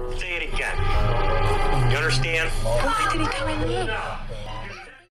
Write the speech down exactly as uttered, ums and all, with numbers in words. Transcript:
Say it again. You understand? Why did he come in here?